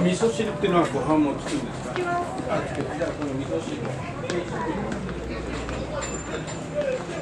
味噌汁っていうのはご飯もつくんですか？ つきます。 あ、つく。じゃあこの味噌汁。